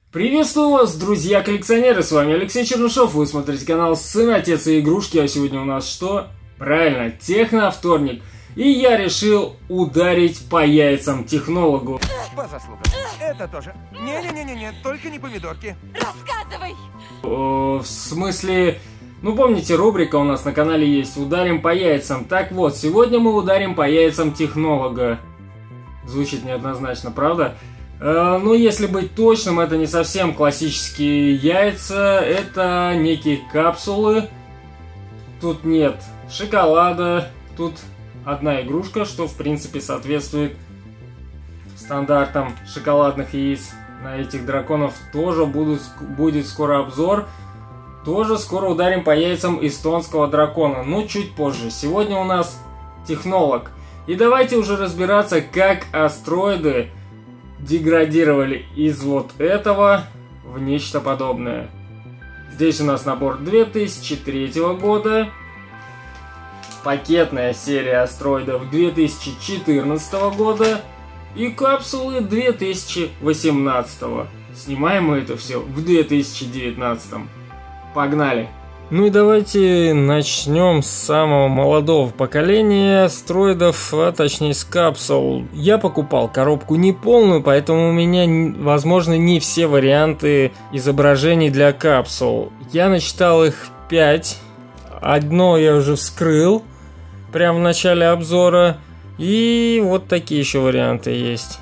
Приветствую вас, друзья-коллекционеры, с вами Алексей Чернышов, вы смотрите канал Сын, Отец и Игрушки, а сегодня у нас что? Правильно, техновторник. И я решил ударить по яйцам технологу. По заслугам. Это тоже. Не-не-не-не, только не помидорки. Рассказывай! В смысле, ну помните, рубрика у нас на канале есть «Ударим по яйцам». Так вот, сегодня мы ударим по яйцам технолога. Звучит неоднозначно, правда? Ну, если быть точным, это не совсем классические яйца, это некие капсулы. Тут нет шоколада, тут одна игрушка, что в принципе соответствует стандартам шоколадных яиц. На этих драконов тоже будет скоро обзор. Тоже скоро ударим по яйцам эстонского дракона, но чуть позже. Сегодня у нас технолог. И давайте уже разбираться, как астроиды деградировали из вот этого в нечто подобное. Здесь у нас набор 2003 года, пакетная серия астроидов 2014 года и капсулы 2018. Снимаем мы это все в 2019. Погнали! Ну и давайте начнем с самого молодого поколения астроидов, а точнее с капсул. Я покупал коробку не полную, поэтому у меня, возможно, не все варианты изображений для капсул. Я насчитал их 5. Одно я уже вскрыл прямо в начале обзора. И вот такие еще варианты есть.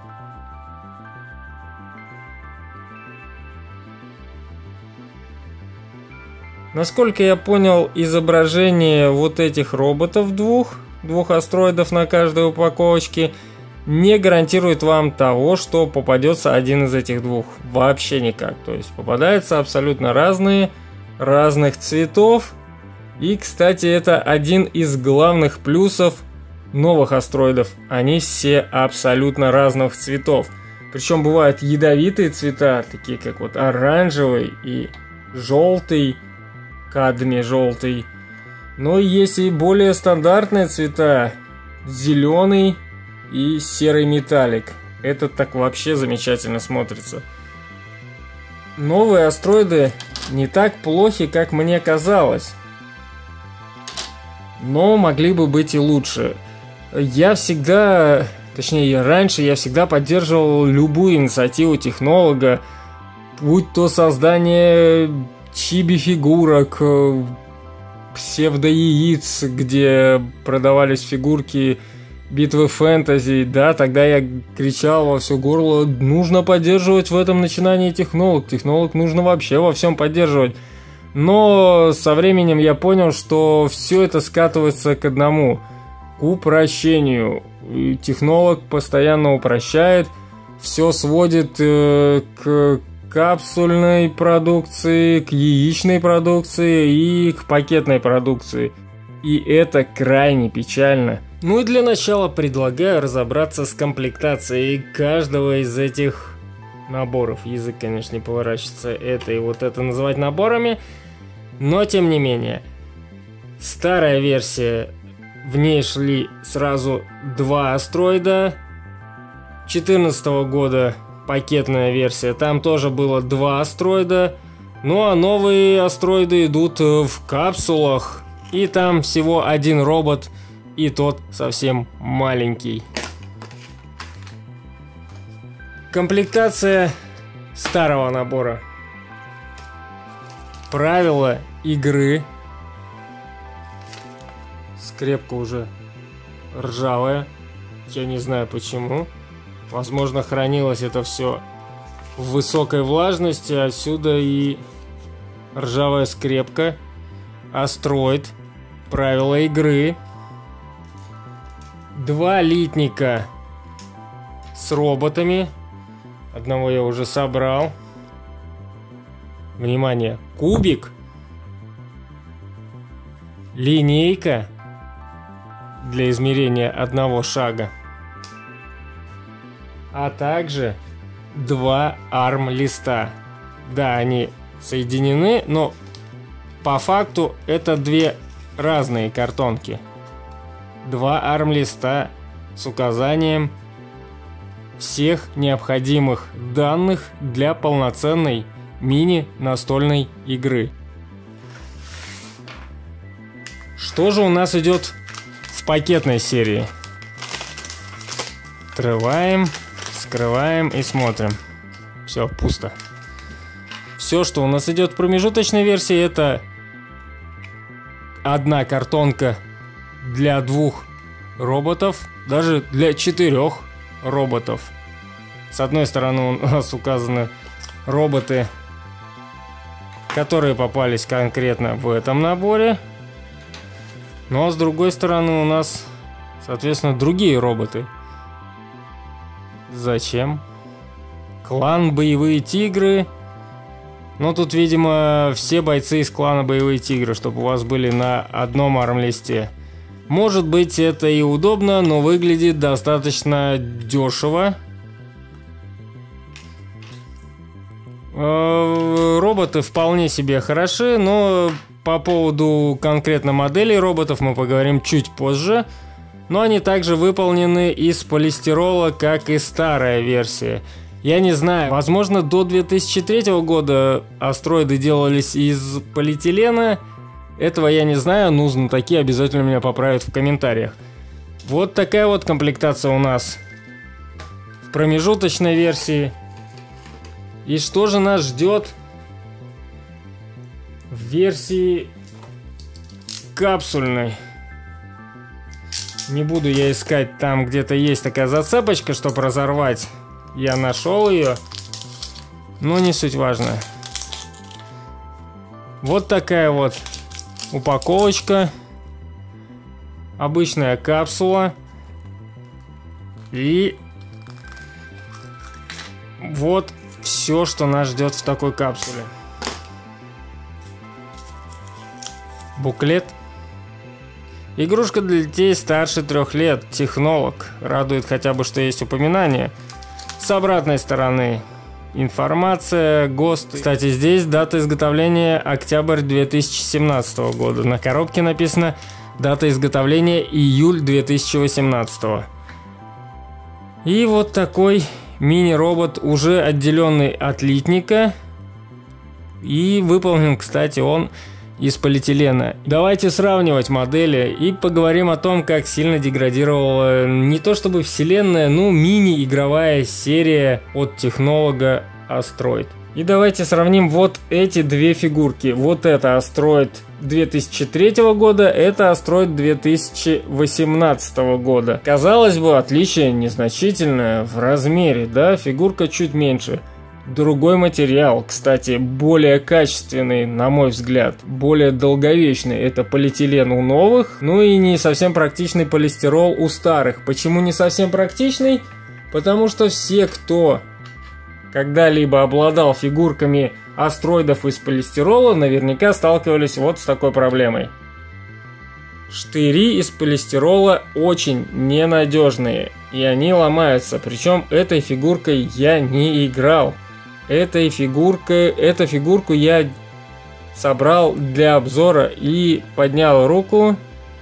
Насколько я понял, изображение вот этих роботов двух астроидов на каждой упаковочке не гарантирует вам того, что попадется один из этих двух. Вообще никак. То есть попадаются абсолютно разные, разных цветов. И, кстати, это один из главных плюсов новых астроидов. Они все абсолютно разных цветов. Причем бывают ядовитые цвета, такие как вот оранжевый и желтый, кадмий желтый. Но есть и более стандартные цвета, зеленый и серый металлик. Это так вообще замечательно смотрится. Новые астроиды не так плохи, как мне казалось, но могли бы быть и лучше. Раньше я всегда поддерживал любую инициативу технолога, будь то создание чиби-фигурок, псевдо-яиц, где продавались фигурки битвы фэнтези, да, тогда я кричал во все горло: нужно поддерживать в этом начинании технолог, нужно вообще во всем поддерживать. Но со временем я понял, что все это скатывается к одному, к упрощению. И технолог постоянно упрощает, все сводит к капсульной продукции, к яичной продукции и к пакетной продукции. И это крайне печально. Ну и для начала предлагаю разобраться с комплектацией каждого из этих наборов. Язык, конечно, не поворачивается это и вот это называть наборами, но тем не менее. Старая версия, в ней шли сразу 2 астроида. 2014 года пакетная версия, там тоже было 2 астроида. Ну а новые астроиды идут в капсулах, и там всего 1 робот, и тот совсем маленький. Комплектация старого набора. Правила игры. Скрепка уже ржавая, я не знаю почему. Возможно, хранилось это все в высокой влажности, отсюда и ржавая скрепка. Астроид, правила игры. 2 литника с роботами. Одного я уже собрал. Внимание, кубик. Линейка для измерения одного шага. А также 2 арм-листа. Да, они соединены, но по факту это 2 разные картонки. 2 арм-листа с указанием всех необходимых данных для полноценной мини-настольной игры. Что же у нас идет в пакетной серии? Открываем, скрываем и смотрим. Все, пусто. Все, что у нас идет в промежуточной версии, это одна картонка для 2 роботов, даже для 4 роботов. С одной стороны у нас указаны роботы, которые попались конкретно в этом наборе. Ну а с другой стороны у нас, соответственно, другие роботы. Зачем? Клан Боевые Тигры. Ну тут, видимо, все бойцы из клана Боевые Тигры, чтобы у вас были на одном армлисте. Может быть, это и удобно, но выглядит достаточно дешево. Роботы вполне себе хороши, но по поводу конкретно моделей роботов мы поговорим чуть позже. Но они также выполнены из полистирола, как и старая версия. Я не знаю, возможно, до 2003 года астроиды делались из полиэтилена. Этого я не знаю, но знатоки обязательно меня поправят в комментариях. Вот такая вот комплектация у нас в промежуточной версии. И что же нас ждет в версии капсульной? Не буду я искать, там где-то есть такая зацепочка, чтобы разорвать. Я нашел ее, но не суть важно. Вот такая вот упаковочка. Обычная капсула. И вот все, что нас ждет в такой капсуле. Буклет. Игрушка для детей старше 3 лет. Технолог. Радует хотя бы, что есть упоминание. С обратной стороны информация, ГОСТ. Кстати, здесь дата изготовления октябрь 2017 года. На коробке написано дата изготовления июль 2018. И вот такой мини-робот, уже отделенный от литника. И выполнен, кстати, он из полиэтилена. Давайте сравнивать модели и поговорим о том, как сильно деградировала не то чтобы вселенная, но мини-игровая серия от технолога Asteroid. И давайте сравним вот эти 2 фигурки. Вот это Asteroid 2003 года, это Asteroid 2018 года. Казалось бы, отличие незначительное в размере, да, фигурка чуть меньше. Другой материал, кстати, более качественный, на мой взгляд, более долговечный. Это полиэтилен у новых, ну и не совсем практичный полистирол у старых. Почему не совсем практичный? Потому что все, кто когда-либо обладал фигурками астроидов из полистирола, наверняка сталкивались вот с такой проблемой. Штыри из полистирола очень ненадежные, и они ломаются. Причем этой фигуркой я не играл. Эту фигурку я собрал для обзора и поднял руку,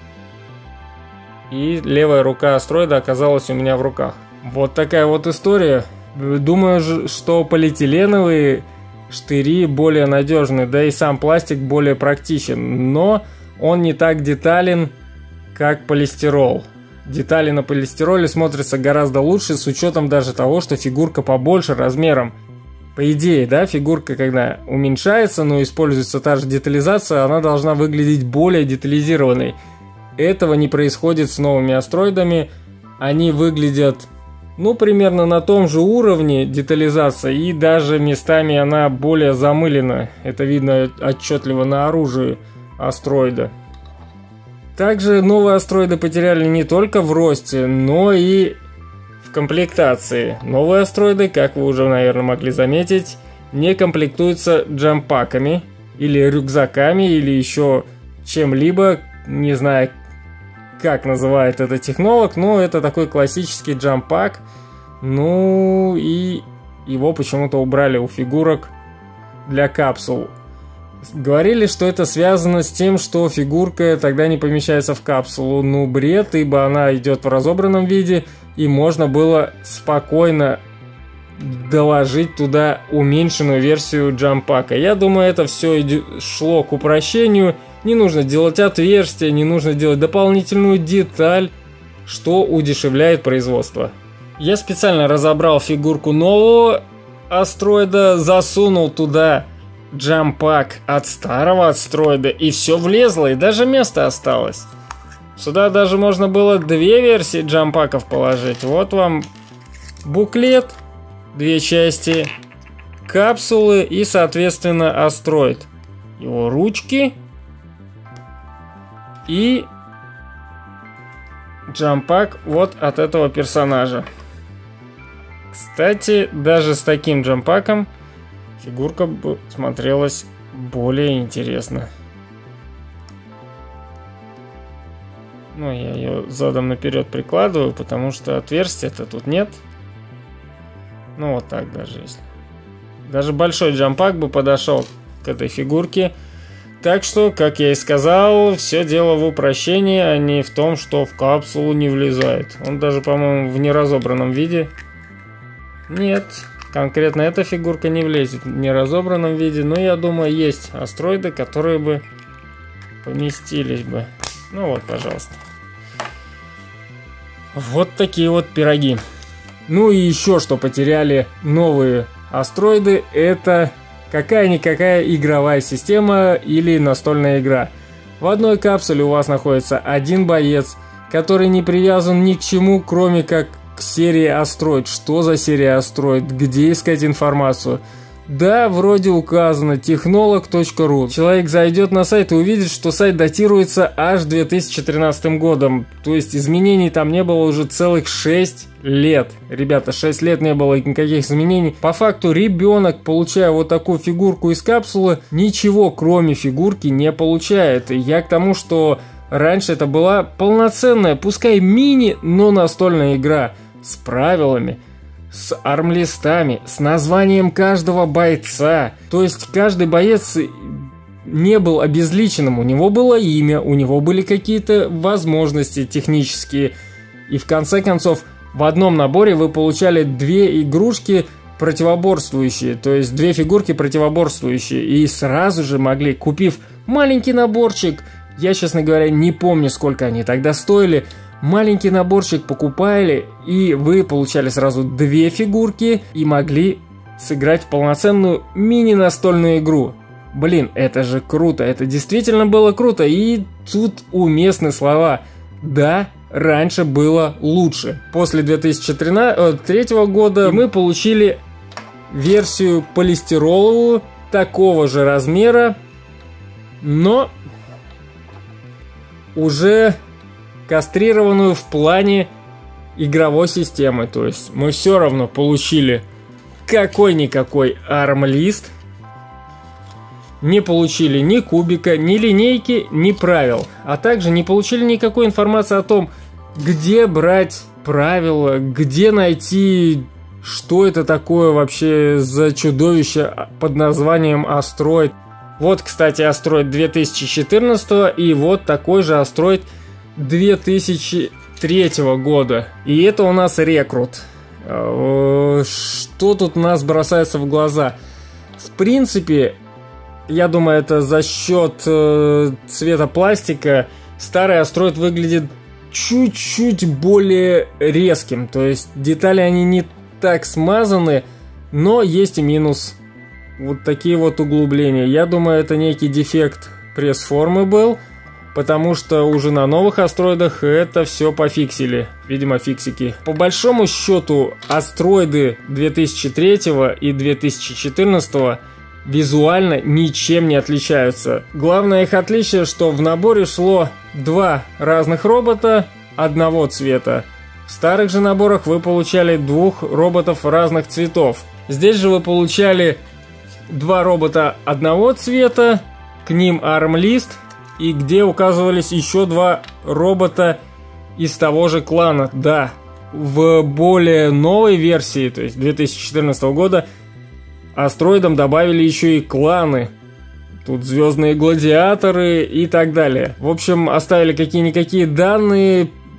и левая рука астроида оказалась у меня в руках. Вот такая вот история. Думаю, что полиэтиленовые штыри более надежны, да и сам пластик более практичен, но он не так детален, как полистирол. Детали на полистироле смотрятся гораздо лучше, с учетом даже того, что фигурка побольше размером. По идее, да, фигурка, когда уменьшается, но используется та же детализация, она должна выглядеть более детализированной. Этого не происходит с новыми астроидами. Они выглядят, ну, примерно на том же уровне детализации, и даже местами она более замылена. Это видно отчетливо на оружии астроида. Также новые астроиды потеряли не только в росте, но и в комплектации. Новые астроиды, как вы уже, наверное, могли заметить, не комплектуются джампаками или рюкзаками или еще чем-либо. Не знаю, как называет это технолог, но это такой классический джампак. Ну и его почему-то убрали у фигурок для капсул. Говорили, что это связано с тем, что фигурка тогда не помещается в капсулу. Ну, бред, ибо она идет в разобранном виде. и можно было спокойно доложить туда уменьшенную версию джампака. Я думаю, это все шло к упрощению. Не нужно делать отверстия, не нужно делать дополнительную деталь, что удешевляет производство. Я специально разобрал фигурку нового астроида, засунул туда джампак от старого астроида, и все влезло, и даже место осталось. Сюда даже можно было 2 версии джампаков положить. Вот вам буклет, 2 части, капсулы и, соответственно, астроид. Его ручки и джампак вот от этого персонажа. Кстати, даже с таким джампаком фигурка бы смотрелась более интересно. Ну, я ее задом наперед прикладываю, потому что отверстия-то тут нет. Ну, вот так даже если. Даже большой джампак бы подошел к этой фигурке. Так что, как я и сказал, все дело в упрощении, а не в том, что в капсулу не влезает. Он даже, по-моему, в неразобранном виде. Нет, конкретно эта фигурка не влезет в неразобранном виде. Но я думаю, есть астроиды, которые бы поместились бы. Ну вот, пожалуйста. Вот такие вот пироги. Ну и еще что потеряли новые астроиды, это какая-никакая игровая система или настольная игра. В одной капсуле у вас находится один боец, который не привязан ни к чему, кроме как к серии Астроид. Что за серия Астроид? Где искать информацию? Да, вроде указано technolog.ru. Человек зайдет на сайт и увидит, что сайт датируется аж 2013 годом. То есть изменений там не было уже целых 6 лет. Ребята, 6 лет не было никаких изменений. По факту ребенок, получая вот такую фигурку из капсулы, ничего кроме фигурки не получает. И я к тому, что раньше это была полноценная, пускай мини, но настольная игра с правилами, с армлистами, с названием каждого бойца. То есть каждый боец не был обезличенным, у него было имя, у него были какие-то возможности технические. И в конце концов, в одном наборе вы получали 2 игрушки противоборствующие, то есть 2 фигурки противоборствующие. И сразу же могли, купив маленький наборчик, я, честно говоря, не помню, сколько они тогда стоили, маленький наборчик покупали, и вы получали сразу 2 фигурки и могли сыграть в полноценную мини-настольную игру. Блин, это же круто, это действительно было круто, и тут уместны слова «да». Раньше было лучше. После 2003 года мы получили версию полистироловую, такого же размера, но уже кастрированную в плане игровой системы. То есть мы все равно получили какой-никакой армлист, не получили ни кубика, ни линейки, ни правил, а также не получили никакой информации о том, где брать правила, где найти, что это такое вообще за чудовище под названием Астроид. Вот, кстати, Астроид 2014 и вот такой же Астроид 2003 года. И это у нас рекрут. Что тут у нас бросается в глаза? В принципе, я думаю, это за счет цвета пластика старый Астроид выглядит чуть-чуть более резким. То есть детали они не так смазаны, но есть и минус. Вот такие вот углубления. Я думаю, это некий дефект пресс-формы был, потому что уже на новых астроидах это все пофиксили. Видимо, фиксики. По большому счету, астроиды 2003 и 2014 визуально ничем не отличаются. Главное их отличие, что в наборе шло 2 разных робота одного цвета. В старых же наборах вы получали 2 роботов разных цветов. Здесь же вы получали 2 робота одного цвета, к ним армлист, и где указывались еще 2 робота из того же клана. Да, в более новой версии, то есть 2014 года, астроидам добавили еще и кланы. Тут звездные гладиаторы и так далее. В общем, оставили какие-никакие данные,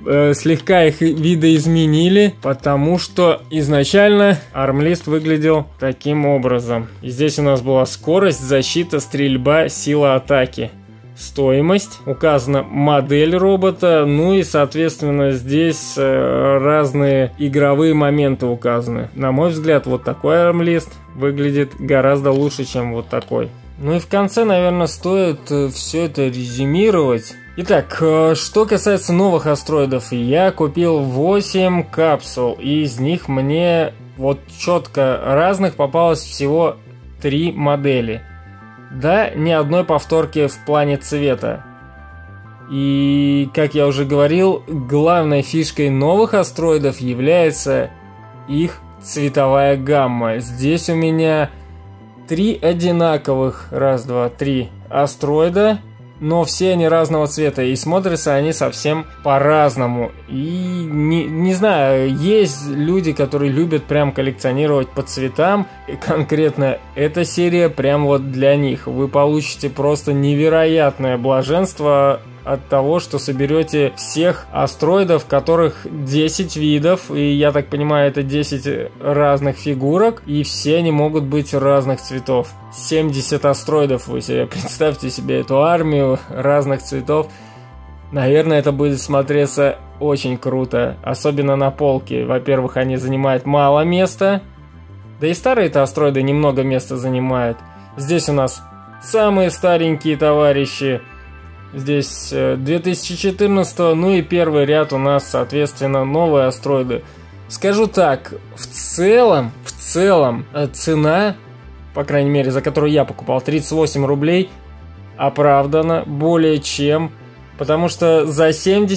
слегка их видоизменили, потому что изначально армлист выглядел таким образом. И здесь у нас была скорость, защита, стрельба, сила атаки. Стоимость, указана модель робота, ну и, соответственно, здесь разные игровые моменты указаны. На мой взгляд, вот такой армлист выглядит гораздо лучше, чем вот такой. Ну и в конце, наверное, стоит все это резюмировать. Итак, что касается новых астероидов, я купил 8 капсул, и из них мне вот четко разных попалось всего 3 модели. Да, ни одной повторки в плане цвета. И, как я уже говорил, главной фишкой новых астероидов является их цветовая гамма. Здесь у меня 3 одинаковых, 1, 2, 3 астероида, но все они разного цвета, и смотрятся они совсем по-разному. И не знаю, есть люди, которые любят прям коллекционировать по цветам, и конкретно эта серия прям вот для них. Вы получите просто невероятное блаженство от того, что соберете всех астероидов, которых 10 видов, и я так понимаю, это 10 разных фигурок, и все они могут быть разных цветов. 70 астероидов, вы себе представьте себе эту армию разных цветов. Наверное, это будет смотреться очень круто, особенно на полке. Во-первых, они занимают мало места, да и старые-то астероиды немного места занимают. Здесь у нас самые старенькие товарищи. Здесь 2014, ну и первый ряд у нас, соответственно, новые астероиды. Скажу так, в целом, цена, по крайней мере, за которую я покупал, 38 рублей, оправдана более чем, потому что за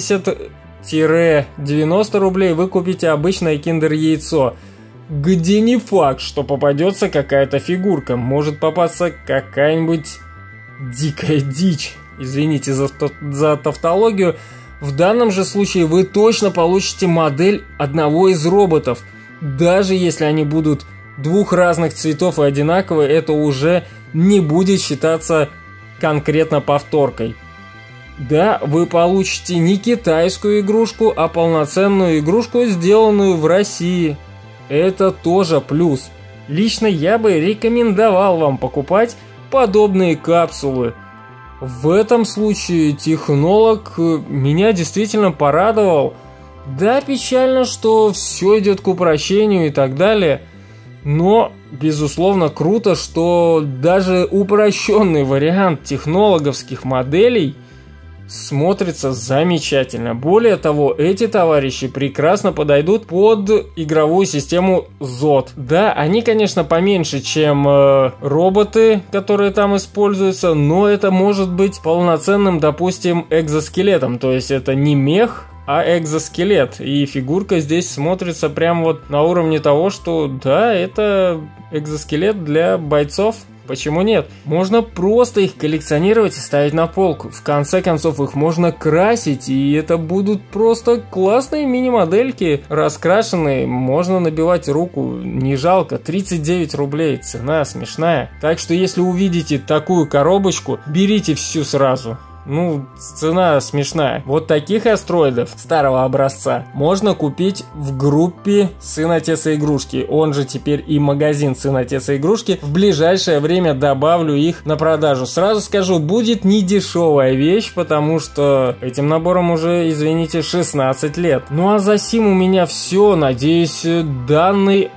70-90 рублей вы купите обычное киндер-яйцо, где не факт, что попадется какая-то фигурка, может попасться какая-нибудь дикая дичь. Извините за тавтологию. В данном же случае вы точно получите модель одного из роботов. Даже если они будут двух разных цветов и одинаковые, это уже не будет считаться конкретно повторкой. Да, вы получите не китайскую игрушку, а полноценную игрушку, сделанную в России. Это тоже плюс. Лично я бы рекомендовал вам покупать подобные капсулы. В этом случае технолог меня действительно порадовал. Да, печально, что все идет к упрощению и так далее, но, безусловно, круто, что даже упрощенный вариант технологовских моделей смотрится замечательно. Более того, эти товарищи прекрасно подойдут под игровую систему ZOT. Да, они, конечно, поменьше, чем роботы, которые там используются, но это может быть полноценным, допустим, экзоскелетом. То есть это не мех, а экзоскелет. И фигурка здесь смотрится прям вот на уровне того, что да, это экзоскелет для бойцов. Почему нет? Можно просто их коллекционировать и ставить на полку. В конце концов, их можно красить, и это будут просто классные мини-модельки, раскрашенные. Можно набивать руку, не жалко. 39 рублей, цена смешная. Так что, если увидите такую коробочку, берите всю сразу. Ну, цена смешная. Вот таких астероидов старого образца можно купить в группе «Сын, отец и игрушки». Он же теперь и магазин «Сын, отец и игрушки». В ближайшее время добавлю их на продажу. Сразу скажу, будет недешевая вещь, потому что этим набором уже, извините, 16 лет. Ну а за сим у меня все. Надеюсь, данный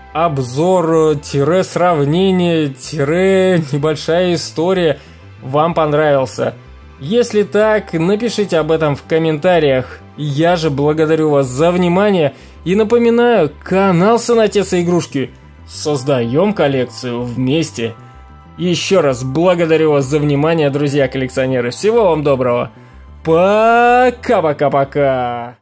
обзор-сравнение-небольшая история вам понравился. Если так, напишите об этом в комментариях. Я же благодарю вас за внимание и напоминаю, канал «Сын, отец и игрушки». Создаем коллекцию вместе. Еще раз благодарю вас за внимание, друзья коллекционеры. Всего вам доброго. Пока-пока-пока.